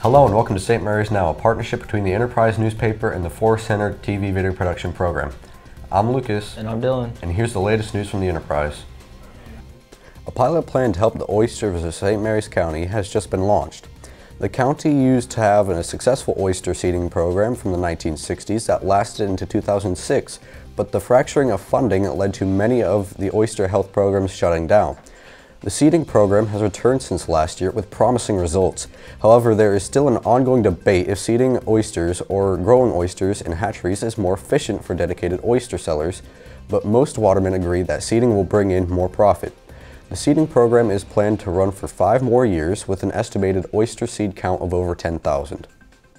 Hello and welcome to St. Mary's Now, a partnership between the Enterprise newspaper and the Forrest Center TV video production program. I'm Lucas. And I'm Dylan. And here's the latest news from the Enterprise. A pilot plan to help the oysters of St. Mary's County has just been launched. The county used to have a successful oyster seeding program from the 1960s that lasted into 2006, but the fracturing of funding led to many of the oyster health programs shutting down. The seeding program has returned since last year with promising results. However, there is still an ongoing debate if seeding oysters or growing oysters in hatcheries is more efficient for dedicated oyster sellers, but most watermen agree that seeding will bring in more profit. The seeding program is planned to run for 5 more years with an estimated oyster seed count of over 10,000.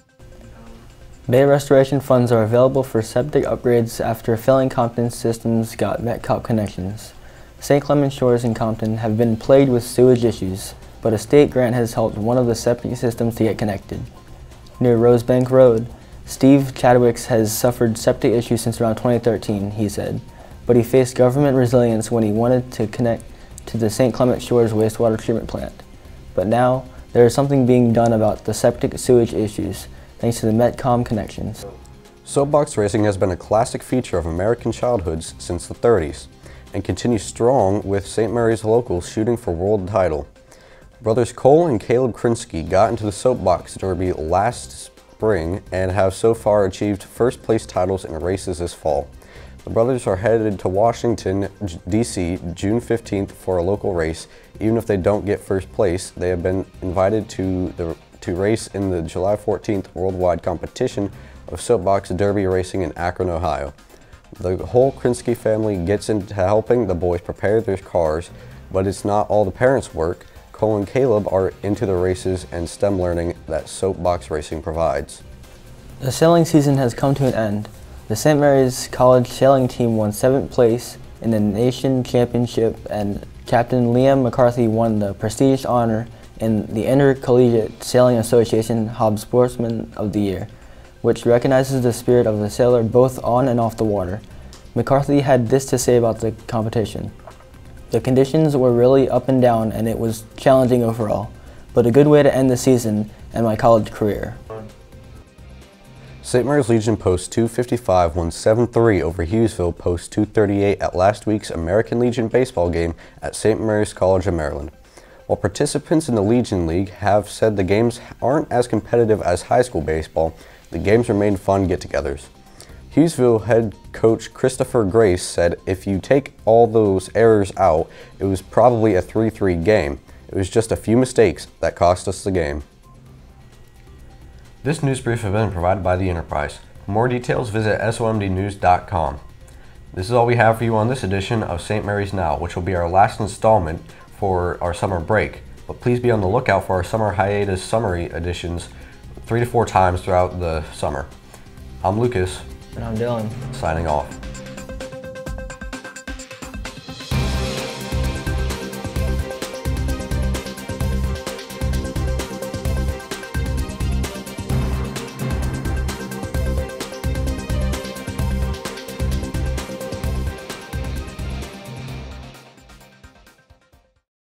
Bay restoration funds are available for septic upgrades after failing Compton systems got MetCom connections. St. Clement shores in Compton have been plagued with sewage issues, but a state grant has helped one of the septic systems to get connected. Near Rosebank Road, Steve Chadwick has suffered septic issues since around 2013, he said, but he faced government resilience when he wanted to connect to the St. Clement Shores wastewater treatment plant. But now, there is something being done about the septic sewage issues, thanks to the MetCom connections. Soapbox racing has been a classic feature of American childhoods since the 30s. And continues strong with St. Mary's locals shooting for world title. Brothers Cole and Caleb Krinsky got into the soapbox derby last spring and have so far achieved first place titles in races this fall. The brothers are headed to Washington, D.C. June 15th for a local race. Even if they don't get first place, they have been invited to race in the July 14th worldwide competition of soapbox derby racing in Akron, Ohio. The whole Krinsky family gets into helping the boys prepare their cars, but it's not all the parents' work. Cole and Caleb are into the races and STEM learning that soapbox racing provides. The sailing season has come to an end. The St. Mary's College sailing team won 7th place in the nation championship, and Captain Liam McCarthy won the prestigious honor in the Intercollegiate Sailing Association Hobbs Sportsman of the Year, which recognizes the spirit of the sailor both on and off the water. McCarthy had this to say about the competition. The conditions were really up and down and it was challenging overall, but a good way to end the season and my college career. St. Mary's Legion Post 255 won 7-3 over Hughesville Post 238 at last week's American Legion baseball game at St. Mary's College of Maryland. While participants in the Legion League have said the games aren't as competitive as high school baseball, the games remain fun get-togethers. Hughesville head coach Christopher Grace said if you take all those errors out, it was probably a 3-3 game. It was just a few mistakes that cost us the game. This news brief has been provided by the Enterprise. For more details, visit somdnews.com. This is all we have for you on this edition of St. Mary's Now, which will be our last installment for our summer break. But please be on the lookout for our summer hiatus summary editions 3 to 4 times throughout the summer. I'm Lucas. And I'm Dylan. Signing off.